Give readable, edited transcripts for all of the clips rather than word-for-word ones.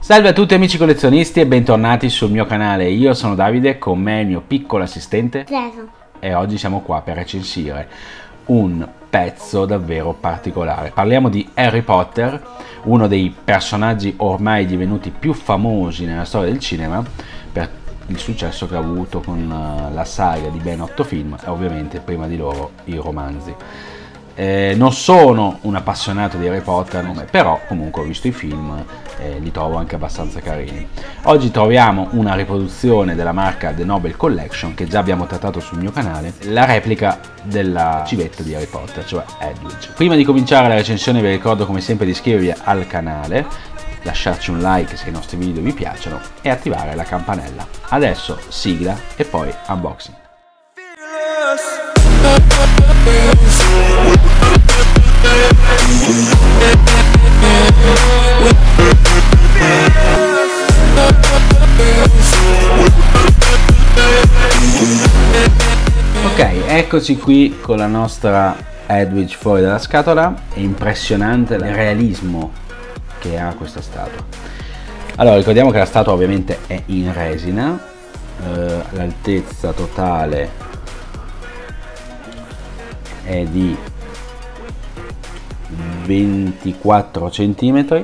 Salve a tutti amici collezionisti e bentornati sul mio canale. Io sono Davide, con me il mio piccolo assistente Preso. E oggi siamo qua per recensire un pezzo davvero particolare. Parliamo di Harry Potter, uno dei personaggi ormai divenuti più famosi nella storia del cinema per il successo che ha avuto con la saga di ben 8 film e ovviamente prima di loro i romanzi. Non sono un appassionato di Harry Potter, però comunque ho visto i film e li trovo anche abbastanza carini. Oggi troviamo una riproduzione della marca The Noble Collection che già abbiamo trattato sul mio canale, la replica della civetta di Harry Potter, cioè Edwidge. Prima di cominciare la recensione vi ricordo come sempre di iscrivervi al canale, lasciarci un like se i nostri video vi piacciono e attivare la campanella. Adesso sigla e poi unboxing. Ok, eccoci qui con la nostra Edwidge fuori dalla scatola. È impressionante il realismo che ha questa statua. Allora, ricordiamo che la statua ovviamente è in resina, l'altezza totale è di 24 cm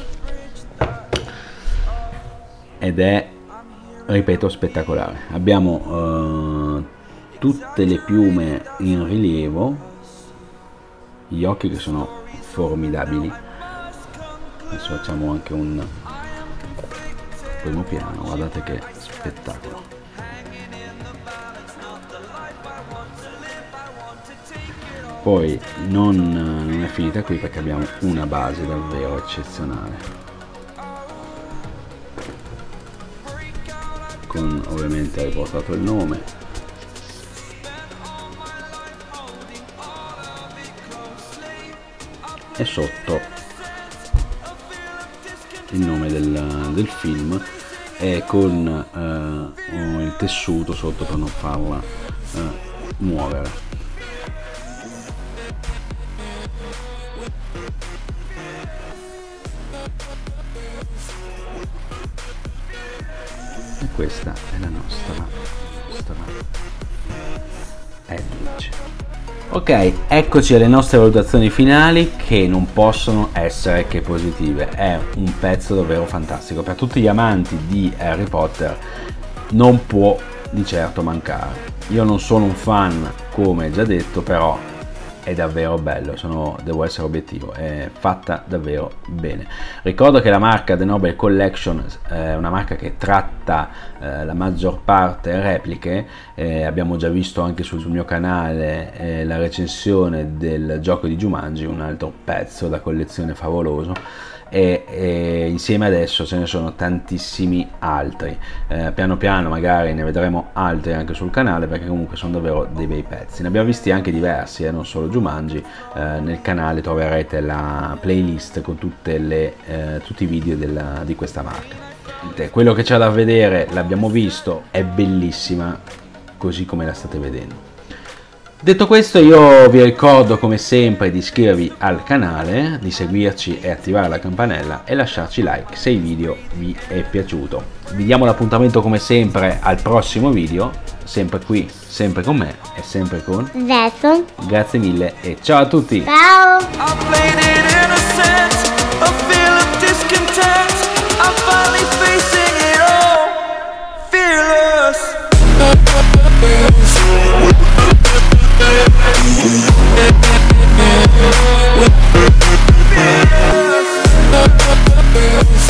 ed è, ripeto, spettacolare. Abbiamo tutte le piume in rilievo, gli occhi che sono formidabili. Adesso facciamo anche un primo piano, guardate che spettacolo. Poi non è finita qui perché abbiamo una base davvero eccezionale, con ovviamente riportato il nome, e sotto il nome del film, e con il tessuto sotto per non farla muovere. E questa è la nostra Edwidge. Ok, eccoci alle nostre valutazioni finali, che non possono essere che positive. È un pezzo davvero fantastico, per tutti gli amanti di Harry Potter non può di certo mancare. Io non sono un fan, come già detto, però è davvero bello, devo essere obiettivo, è fatta davvero bene. Ricordo che la marca The Noble Collection è una marca che tratta la maggior parte repliche. Abbiamo già visto anche sul mio canale la recensione del gioco di Jumanji, un altro pezzo da collezione favoloso, e insieme adesso ce ne sono tantissimi altri. Piano piano magari ne vedremo altri anche sul canale, perché comunque sono davvero dei bei pezzi. Ne abbiamo visti anche diversi, non solo Jumanji. Nel canale troverete la playlist con tutti i video di questa marca. Quello che c'è da vedere l'abbiamo visto, è bellissima così come la state vedendo. Detto questo, io vi ricordo come sempre di iscrivervi al canale, di seguirci e attivare la campanella e lasciarci like se il video vi è piaciuto. Vi diamo l'appuntamento come sempre al prossimo video, sempre qui, sempre con me e sempre con Verso. Grazie mille e ciao a tutti! Ciao! We'll be right back.